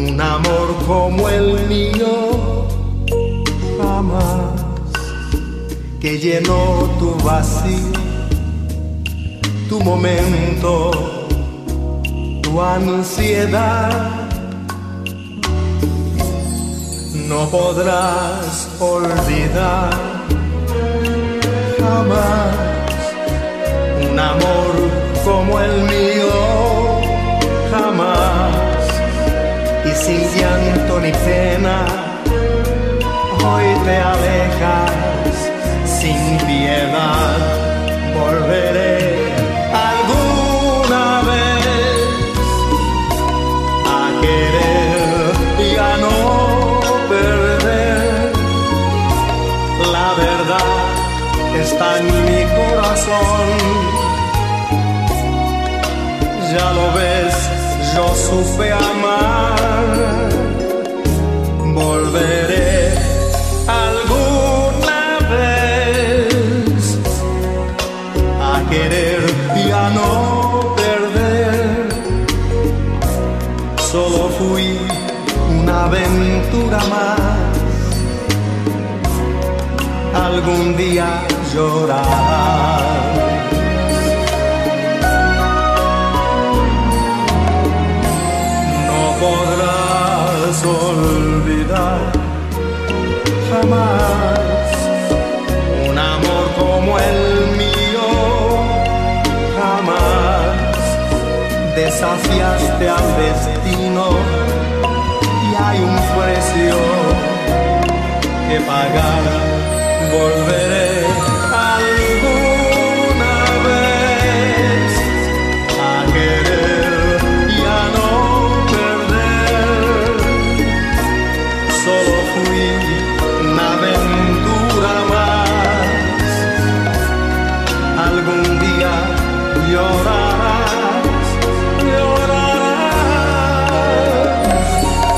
Un amor como el mío jamás, que llenó tu vacío, tu momento, tu ansiedad. No podrás olvidar jamás un amor como el mío, jamás. Y sin llanto ni pena, hoy te alejas sin piedad. Volveré alguna vez a querer y a no perder. La verdad está en mi corazón. Ya lo ves, yo supe amar. Volveré alguna vez a querer y a no perder. Solo fui una aventura más. Algún día llorarás. Podrás olvidar jamás un amor como el mío, jamás. Desafiaste al destino y hay un precio que pagar. Volveré alguna vez a querer y a no. Solo fui una aventura más. Algún día llorarás, llorarás.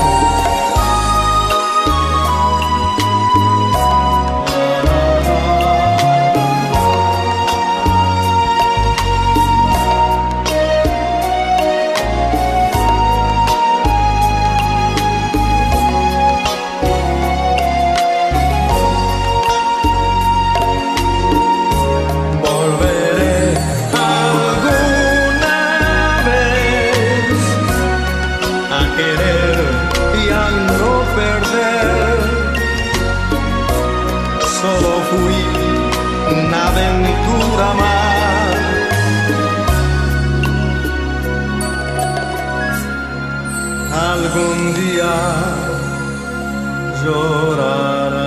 Querer y a no perder. Solo fui una aventura más. Algún día llorarás.